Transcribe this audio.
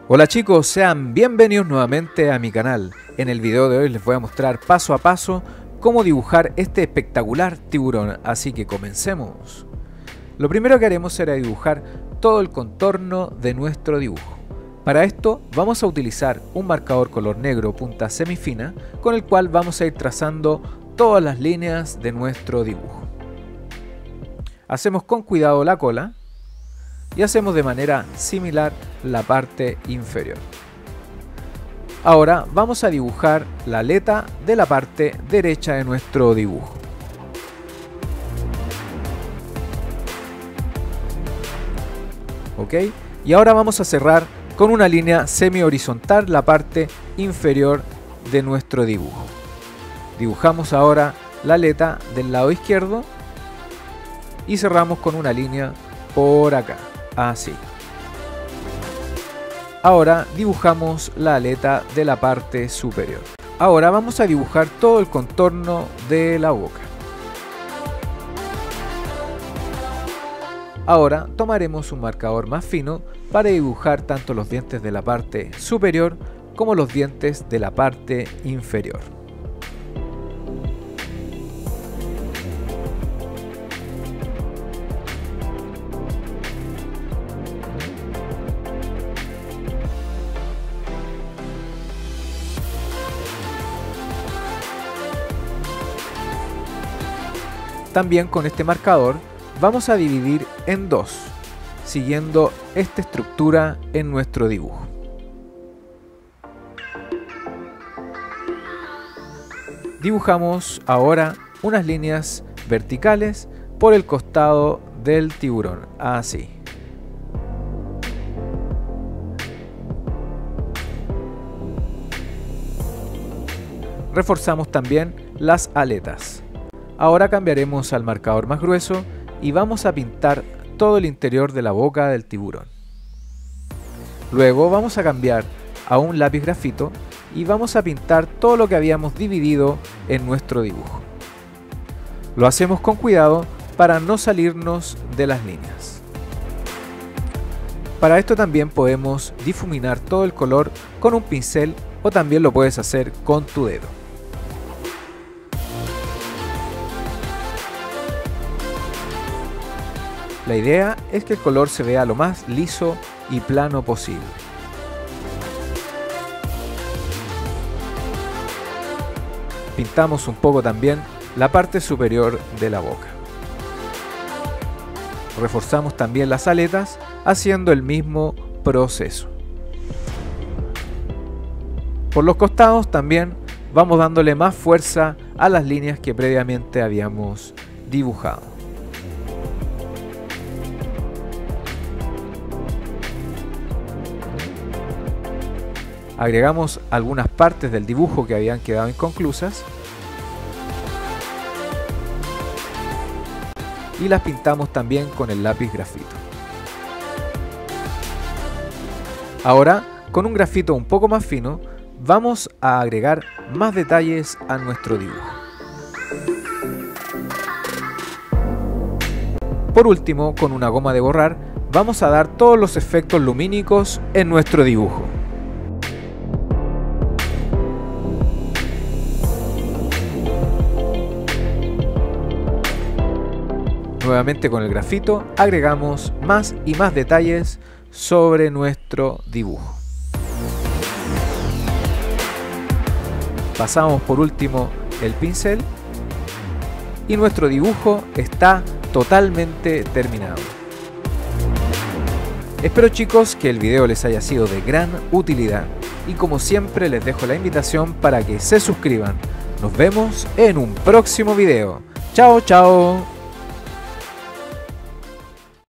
Hola chicos, sean bienvenidos nuevamente a mi canal. En el video de hoy les voy a mostrar paso a paso cómo dibujar este espectacular tiburón, así que comencemos. Lo primero que haremos será dibujar todo el contorno de nuestro dibujo. Para esto vamos a utilizar un marcador color negro punta semifina con el cual vamos a ir trazando todas las líneas de nuestro dibujo. Hacemos con cuidado la cola y hacemos de manera similar la parte inferior. Ahora vamos a dibujar la aleta de la parte derecha de nuestro dibujo. Ok, y ahora vamos a cerrar con una línea semi horizontal la parte inferior de nuestro dibujo. Dibujamos ahora la aleta del lado izquierdo y cerramos con una línea por acá, así. Ahora dibujamos la aleta de la parte superior. Ahora vamos a dibujar todo el contorno de la boca. Ahora tomaremos un marcador más fino para dibujar tanto los dientes de la parte superior como los dientes de la parte inferior. También con este marcador vamos a dividir en dos, siguiendo esta estructura en nuestro dibujo. Dibujamos ahora unas líneas verticales por el costado del tiburón, así. Reforzamos también las aletas. Ahora cambiaremos al marcador más grueso y vamos a pintar todo el interior de la boca del tiburón. Luego vamos a cambiar a un lápiz grafito y vamos a pintar todo lo que habíamos dividido en nuestro dibujo. Lo hacemos con cuidado para no salirnos de las líneas. Para esto también podemos difuminar todo el color con un pincel o también lo puedes hacer con tu dedo. La idea es que el color se vea lo más liso y plano posible. Pintamos un poco también la parte superior de la boca. Reforzamos también las aletas haciendo el mismo proceso. Por los costados también vamos dándole más fuerza a las líneas que previamente habíamos dibujado. Agregamos algunas partes del dibujo que habían quedado inconclusas y las pintamos también con el lápiz grafito. Ahora, con un grafito un poco más fino, vamos a agregar más detalles a nuestro dibujo. Por último, con una goma de borrar, vamos a dar todos los efectos lumínicos en nuestro dibujo. Nuevamente con el grafito agregamos más y más detalles sobre nuestro dibujo. Pasamos por último el pincel y nuestro dibujo está totalmente terminado. Espero chicos que el video les haya sido de gran utilidad y como siempre les dejo la invitación para que se suscriban. Nos vemos en un próximo video. Chao, chao.